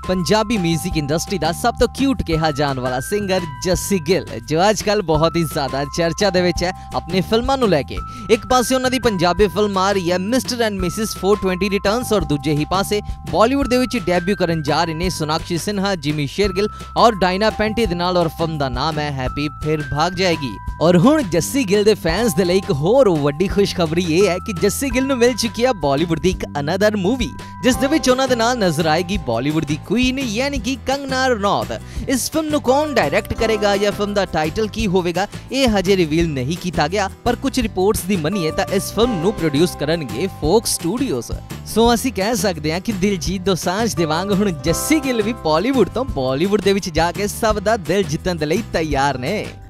Punjabi music industry का सब तो क्यूट कहा जाने वाला सिंगर जस्सी गिल जो आजकल बहुत ही ज्यादा चर्चा दे विच है अपनी फिल्मां नूं लैके। एक पासे उन्हां दी पंजाबी फिल्म आ रही है मिस्टर एंड मिसिस 420 रिटर्न्स और दूजे ही पासे बॉलीवुड दे विच डेब्यू करन जा रहे ने सोनाक्षी सिन्हा, जिमी शेरगिल और डायना पेंटी दे नाल और फिल्म दा नाम है हैप्पी फिर भाग जाएगी। और हुण जस्सी गिल दे फैंस दे लई एक होर वड्डी खुशखबरी ये है कि जस्सी गिल नूं मिल चुकी है बॉलीवुड दी एक अनदर मूवी जिस दे विच उन्हां दे नाल नजर आएगी बॉलीवुड दी क्वीन यानी कि कंगना रनौत। इस फिल्म नूं कौन डायरेक्ट करेगा या फिल्म दा टाइटल की होवेगा ये हजे रिवील नहीं किया गया, पर कुछ रिपोर्ट्स दी मनीए तां इस फिल्म नूं प्रोड्यूस करनगे फोक्स स्टूडियोज। सो असीं कह सकदे हां कि दिलजीत दोसांझ दे वांग हुण जस्सी गिल भी बॉलीवुड तो बॉलीवुड दे विच जाके सब दा दिल जितण दे लई तैयार ने।